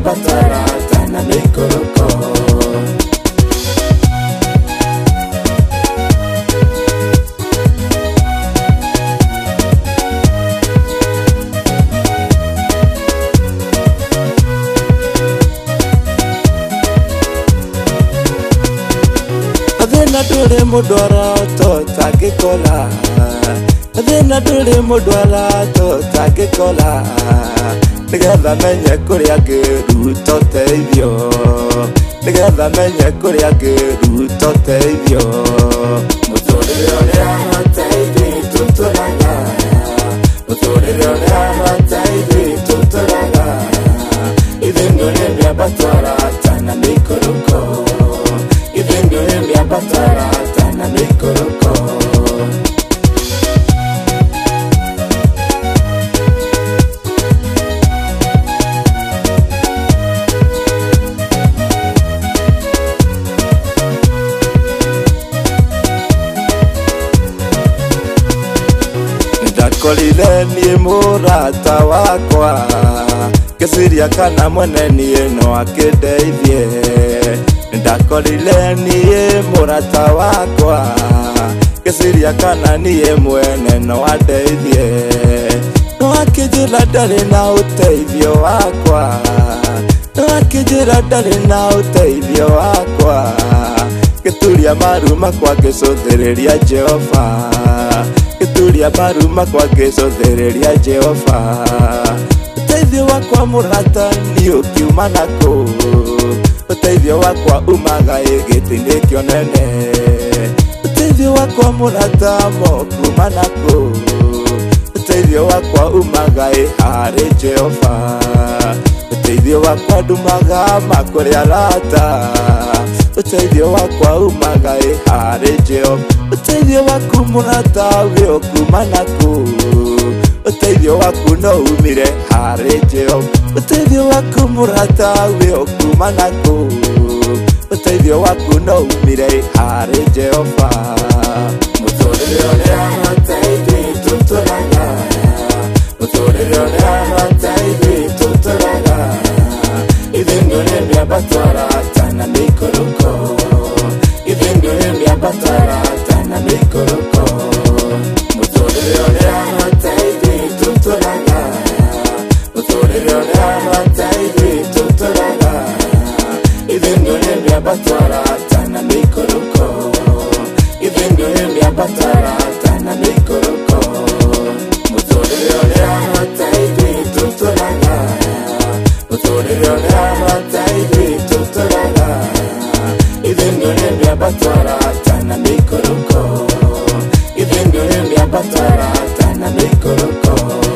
batara tana mikoroko. Athina nduri mundu arato tangikola, athina nduri mundu arato tangikola, nigetha menye kuria ngiruta uteithio, nigetha menye kuria ngiruta uteithio. Muturire uria mateithi tuturaga, muturire uria mateithi tuturaga, ithuĩ ndũrĩmĩ abatwara tana mikoroko, ithuĩ ndũrĩmĩ abatwara tana mikoroko. Ndakorire niĩ mũrata wakwa, ngĩciria kana mwene niĩ no akĩndeithie. Ndakorire niĩ mũrata wakwa, ngĩciria kana niĩ mwene no andeithie. No akĩnjĩra ndarĩ na ũteithio wakwa, no akĩnjĩra ndarĩ na ũteithio wakwa. Ngĩturia maru makwa ngĩcũthĩrĩria Jehova, ngĩturia maru makwa ngĩcũthĩrĩria Jehova. Ũteithio wakwa mũrata nĩ ũkiuma nakũ, ũteithio wakwa umaga gĩtĩ-inĩ kĩonene. Ũteithio wakwa mũrata kuma nakũ, ũteithio wakwa umaga harĩ Jehova. Ũteithio wakwa ndumaga makũrĩ arata, ũteithio wakwa umaga harĩ Jehova. Ũteithio waku mũrata wĩ kuma nakũ, ũteithio waku no umire harĩ Jehova. Ũteithio waku mũrata wĩ kuma nakũ, ũteithio waku no umire harĩ Jehova. Mũtũrĩre ũrĩa mateithi tutũraga, mũtũrĩre ũrĩa mateithi tutũraga, ithuĩ ndũrĩmĩ abatwara tana mikoroko, ithuĩ ndũrĩmĩ abatwara tana mikoroko. Mũtũrĩre ũrĩa mateithi tutũraga, mũtũrĩre ũrĩa mateithi tutũraga, ithuĩ ndũrĩmĩ abatwara tana mikoroko, ithuĩ ndũrĩmĩ abatwara tana mikoroko. Mũtũrĩre ũrĩa mateithi tutũraga, mũtũrĩre ũrĩa mateithi tutũraga, ithuĩ ndũrĩmĩ abatwara tana mikoroko, ithuĩ ndũrĩmĩ abatwara tana mikoroko.